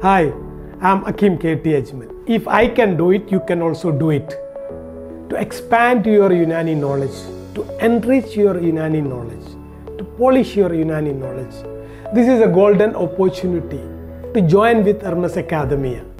Hi, I'm Akim K.T. Ajmal. If I can do it, you can also do it. To expand your Unani knowledge, to enrich your Unani knowledge, to polish your Unani knowledge. This is a golden opportunity to join with Hermes Academia.